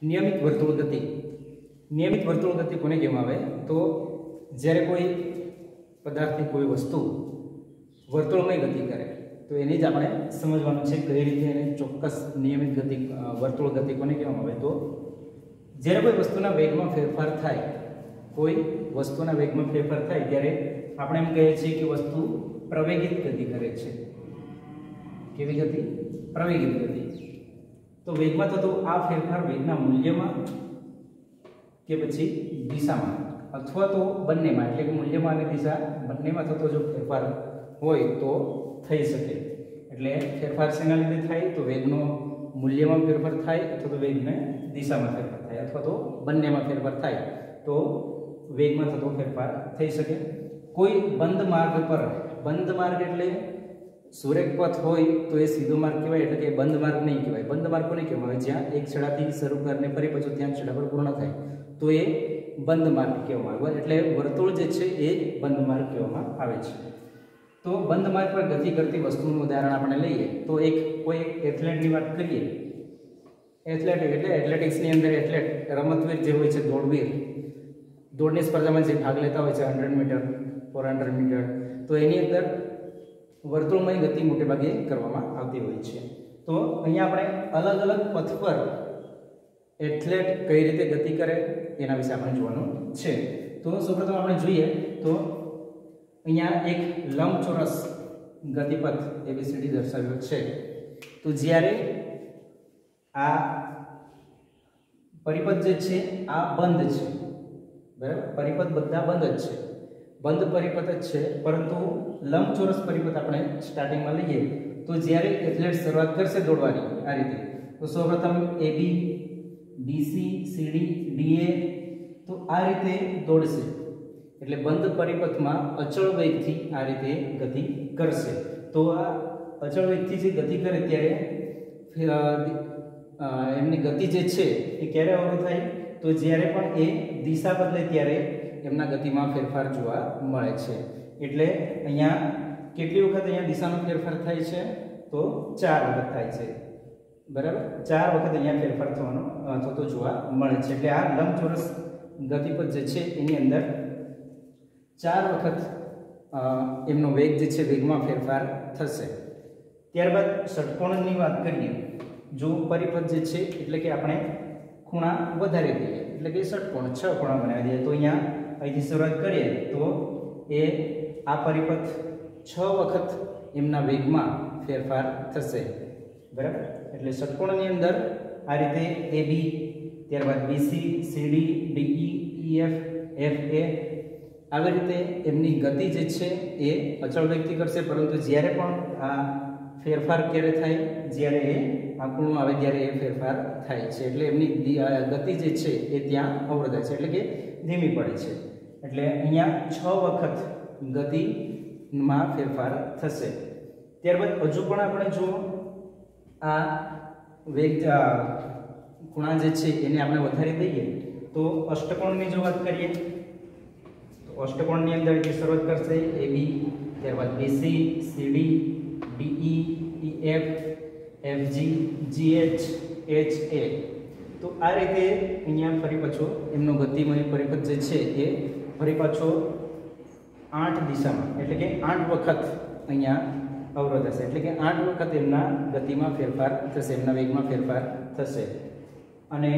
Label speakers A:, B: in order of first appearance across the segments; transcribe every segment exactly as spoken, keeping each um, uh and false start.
A: નિયમિત વર્તુળ ગતિ. નિયમિત વર્તુળ ગતિ કોને કહેવામાં આવે? તો જ્યારે કોઈ પદાર્થની કોઈ વસ્તુ વર્તુળમય ગતિ કરે તો એની જ આપણે સમજવાનું છે કઈ રીતે એને ચોક્કસ નિયમિત ગતિ વર્તુળ ગતિ કોને કહેવામાં આવે? તો જ્યારે કોઈ વસ્તુના વેગમાં ફેરફાર થાય કોઈ વસ્તુના વેગમાં ફેરફાર થાય ત્યારે આપણે એમ કહીએ છીએ કે વસ્તુ પ્રવેગિત ગતિ કરે છે. કેવી ગતિ? પ્રવેગિત ગતિ. તો વેગમાં થતો આ ફેરફાર વેગના મૂલ્યમાં કે પછી દિશામાં અથવા તો બંનેમાં, એટલે કે મૂલ્યમાં અને દિશા બંનેમાં થતો જો ફેરફાર હોય તો થઈ શકે. એટલે ફેરફાર શેના લીધે થાય? તો વેગનો મૂલ્યમાં ફેરફાર થાય અથવા તો વેગને દિશામાં ફેરફાર થાય અથવા તો બંનેમાં ફેરફાર થાય તો વેગમાં થતો ફેરફાર થઈ શકે. કોઈ બંધ માર્ગ પર, બંધ માર્ગ એટલે સુરેખ પથ હોય તો એ સીધો માર્ગ કહેવાય, એટલે કે બંધ માર્ગ નહીં કહેવાય. બંધ માર્ગ કોને કહેવામાં આવે? જ્યાં એક છેડાથી શરૂ કરીને ફરી પાછું ત્યાં છેડા પર પૂર્ણ થાય તો એ બંધ માર્ગ કહેવામાં આવે. એટલે વર્તુળ જે છે એ બંધ માર્ગ કહેવામાં આવે છે. તો બંધ માર્ગ પર ગતિ કરતી વસ્તુનું ઉદાહરણ આપણે લઈએ તો એક કોઈ એથ્લેટની વાત કરીએ. એથ્લેટ એટલે એથ્લેટિક્સની અંદર એથ્લેટ રમતવીર જે હોય છે, દોડવીર, દોડની સ્પર્ધામાં જે ભાગ લેતા હોય છે hundred metre, four hundred metre, તો એની અંદર વર્તુળમય ગતિ મોટે ભાગે કરવામાં આવતી હોય છે. તો અહીંયા આપણે અલગ અલગ પથ પર એથ્લેટ કઈ રીતે ગતિ કરે એના વિશે આપણે જોવાનું છે. તો સૌપ્રથમ આપણે જોઈએ તો અહીંયા એક લંબચોરસ ગતિપથ એબીસીડી દર્શાવ્યો છે. તો જ્યારે આ પરિપથ જે છે આ બંધ છે, બરાબર, પરિપથ બધા બંધ જ છે, બંધ પરિપથ જ છે, પરંતુ લંબચોરસ પરિપથ આપણે સ્ટાર્ટિંગમાં લઈએ તો જ્યારે એથ્લેટ શરૂઆત કરશે દોડવાની આ રીતે તો સૌપ્રથમ એબી, બીસી, સીડી, ડીએ તો આ રીતે દોડશે. એટલે બંધ પરિપથમાં અચળ વેગથી આ રીતે ગતિ કરશે. તો આ અચળ વેગથી જે ગતિ કરે ત્યારે એમની ગતિ જે છે એ ક્યારે અવરોધ થાય? તો જ્યારે પણ એ દિશા બદલે ત્યારે એમના ગતિમાં ફેરફાર જોવા મળે છે. એટલે અહીંયા કેટલી વખત અહીંયા દિશાનો ફેરફાર થાય છે? તો ચાર વખત થાય છે, બરાબર. ચાર વખત અહીંયા ફેરફાર થવાનો થતો જોવા મળે છે. એટલે આ લંબચોરસ ગતિપથ જે છે એની અંદર ચાર વખત એમનો વેગ જે છે વેગમાં ફેરફાર થશે. ત્યારબાદ ષટકોણની વાત કરીએ. જો પરિપથ જે છે એટલે કે આપણે ખૂણા વધારી દઈએ એટલે કે ષટકોણ છ ખૂણા બનાવી દઈએ તો અહીંયા અહીંથી શરૂઆત કરીએ તો એ આ પરિપથ છ વખત એમના વેગમાં ફેરફાર થશે, બરાબર. એટલે ષટકોણની અંદર આ રીતે એ બી, ત્યારબાદ BC, CD, DE, EF, F A આવી રીતે એમની ગતિ જે છે એ અચળ વેગથી કરશે. પરંતુ જ્યારે પણ આ ફેરફાર ક્યારે થાય? જ્યારે એ આ ખૂણો આવે ત્યારે એ ફેરફાર થાય છે. એટલે એમની ગતિ જે છે એ ત્યાં અવરોધાય છે, એટલે કે ધીમી પડે છે. એટલે અહીંયા છ વખત ગતિમાં ફેરફાર થશે. ત્યારબાદ હજુ પણ આપણે જો આ વેગ ખૂણા જે છે એને આપણે વધારી દઈએ તો અષ્ટકોણની જો વાત કરીએ તો અષ્ટકોણની અંદર જે શરૂઆત કરશે એ બી, ત્યારબાદ BC, CD, DE, EF, FG, GH, H A. તો આ રીતે અહીંયા ફરી પાછો એમનો ગતિમય પરિપથ જે છે એ ફરી પાછો આઠ દિશામાં એટલે કે આઠ વખત અહીંયા અવરોધ હશે. એટલે કે આઠ વખત એમના ગતિમાં ફેરફાર થશે, એમના વેગમાં ફેરફાર થશે. અને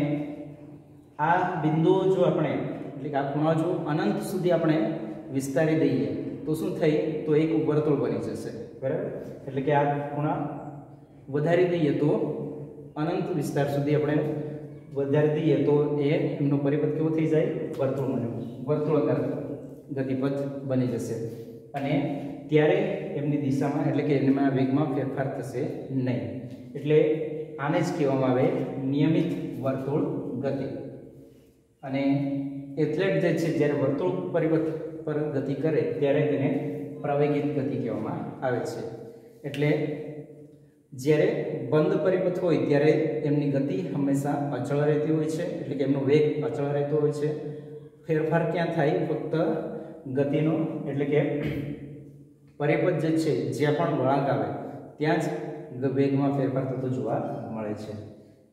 A: આ બિંદુઓ જો આપણે એટલે કે આ ખૂણા જો અનંત સુધી આપણે વિસ્તારી દઈએ તો શું થઈ? તો એક વર્તુળ બની જશે, બરાબર. એટલે કે આ ખૂણા વધારી દઈએ તો અનંત વિસ્તાર સુધી આપણે વધારી દઈએ તો એ એમનો પરિપથ કેવો થઈ જાય? વર્તુળ બને, વર્તુળાકાર ગતિપથ બની જશે. અને ત્યારે એમની દિશામાં એટલે કે એમના વેગમાં ફેરફાર થશે નહીં. એટલે આને જ કહેવામાં આવે નિયમિત વર્તુળ ગતિ. અને એથ્લેટ જે છે જ્યારે વર્તુળ પરિપથ પર ગતિ કરે ત્યારે તેને પ્રવેગિત ગતિ કહેવામાં આવે છે. એટલે જ્યારે બંધ પરિપથ હોય ત્યારે એમની ગતિ હંમેશા અચળ રહેતી હોય છે, એટલે કે એમનો વેગ અચળ રહેતો હોય છે. ફેરફાર ક્યાં થાય? ફક્ત ગતિનો એટલે કે પરિપથ જે છે જ્યાં પણ વળાંક આવે ત્યાં જ વેગમાં ફેરફાર થતો જોવા મળે છે.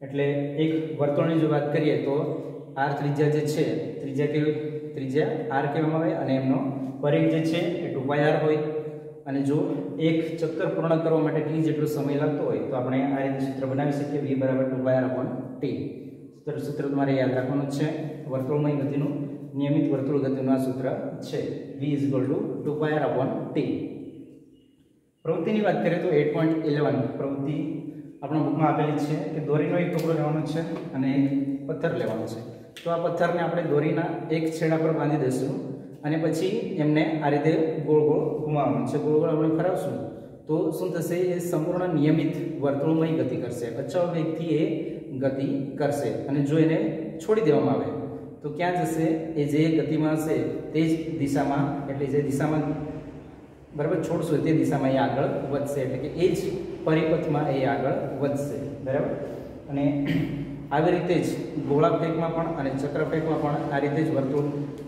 A: એટલે એક વર્તુળની જો વાત કરીએ તો આર ત્રિજ્યા જે છે ત્રિજ્યા કેવી ત્રિજ્યા આર કહેવામાં આવે અને એમનો પરિઘ જે છે એ ટુ પાઈ આર હોય અને જો એક ચક્કર પૂર્ણ કરવા માટે ટી જેટલો સમય લાગતો હોય તો આપણે આ રીતે સૂત્ર બનાવી શકીએ v બરાબર two pi R upon T સૂત્ર સૂત્ર તમારે યાદ રાખવાનું છે વર્તુળમય ગતિનું નિયમિત વર્તુળ ગતિનું આ સૂત્ર છે v is equal to two pi R upon T પ્રવૃત્તિની વાત કરીએ તો એટ પોઈન્ટ ઇલેવન પ્રવૃત્તિ આપણા બુકમાં આપેલી છે કે દોરીનો એક ટુકડો લેવાનો છે અને એક પથ્થર લેવાનો છે તો આ પથ્થરને આપણે દોરીના એક છેડા પર બાંધી દઈશું અને પછી એમને આ રીતે ગોળ ગોળ ઘુમાવવાનું છે ગોળ ગોળ આપણે ફરાવશું તો શું થશે એ સંપૂર્ણ નિયમિત વર્તુળમય ગતિ કરશે અચળ વેગથી એ ગતિ કરશે અને જો એને છોડી દેવામાં આવે તો ક્યાં જશે એ જે ગતિમાં હશે તે જ દિશામાં એટલે જે દિશામાં બરાબર છોડશો તે દિશામાં એ આગળ વધશે એટલે કે એ જ પરિપથમાં એ આગળ વધશે બરાબર અને આવી રીતે જ ગોળા ફેંકમાં પણ અને ચક્ર ફેંકમાં પણ આ રીતે જ વર્તુળ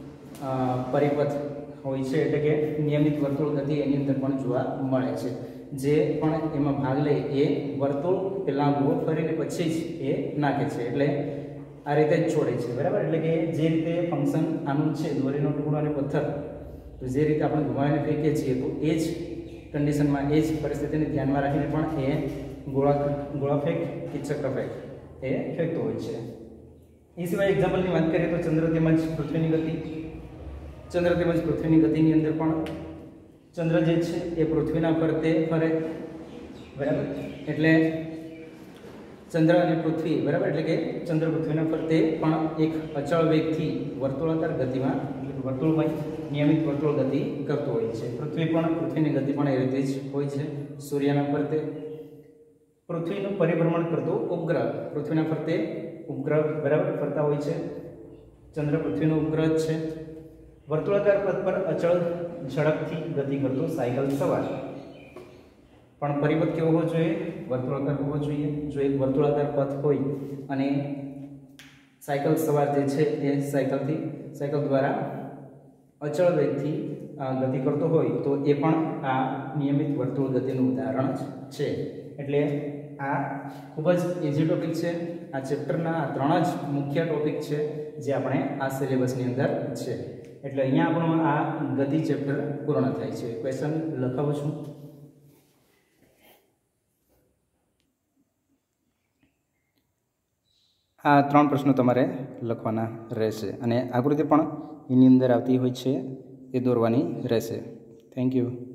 A: પરિપથ હોય છે એટલે કે નિયમિત વર્તુળ ગતિ એની અંદર પણ જોવા મળે છે જે પણ એમાં ભાગ લે એ વર્તુળ પહેલાં ગોળ ફરીને પછી જ એ નાખે છે એટલે આ રીતે જ છોડે છે બરાબર એટલે કે જે રીતે ફંક્શન આનું છે દોરીનો ટુકડો અને પથ્થર તો જે રીતે આપણે ઘુમાવીને ફેંકીએ છીએ તો એ જ કન્ડિશનમાં એ જ પરિસ્થિતિને ધ્યાનમાં રાખીને પણ એ ગોળા ગોળા ફેંક કે ચક્ર ફેંક એ ફેંકતો હોય છે એ સિવાય એક્ઝામ્પલની વાત કરીએ તો ચંદ્ર તેમજ પૃથ્વીની ગતિ ચંદ્ર તેમજ પૃથ્વીની ગતિની અંદર પણ ચંદ્ર જે છે એ પૃથ્વીના ફરતે ફરે બરાબર એટલે ચંદ્ર અને પૃથ્વી બરાબર એટલે કે ચંદ્ર પૃથ્વીના ફરતે પણ એક અચળ વેગથી વર્તુળાકાર ગતિમાં વર્તુળમય નિયમિત વર્તુળ ગતિ કરતો હોય છે પૃથ્વી પણ પૃથ્વીની ગતિ પણ એ રીતે જ હોય છે સૂર્યના ફરતે પૃથ્વીનું પરિભ્રમણ કરતો ઉપગ્રહ પૃથ્વીના ફરતે ઉપગ્રહ બરાબર ફરતા હોય છે ચંદ્ર પૃથ્વીનો ઉપગ્રહ છે વર્તુળાકાર પથ પર અચળ ઝડપથી ગતિ કરતો સાયકલ સવાર પણ પરિપથ કેવો હોવો જોઈએ વર્તુળાકાર હોવો જોઈએ જો એક વર્તુળાકાર પથ હોય અને સાયકલ સવાર જે છે એ સાયકલથી સાયકલ દ્વારા અચળ વેગથી ગતિ કરતો હોય તો એ પણ આ નિયમિત વર્તુળ ગતિનું ઉદાહરણ જ છે એટલે આ ખૂબ જ ઇઝી ટોપિક છે આ ચેપ્ટરના આ ત્રણ જ મુખ્ય ટોપિક છે જે આપણે આ સિલેબસની અંદર છે એટલે અહીંયા આપણું આ ગતિ ચેપ્ટર પૂર્ણ થાય છે ક્વેશ્ચન લખાવું છું આ ત્રણ પ્રશ્નો તમારે લખવાના રહેશે અને આકૃતિ પણ એની અંદર આવતી હોય છે એ દોરવાની રહેશે થેન્ક યુ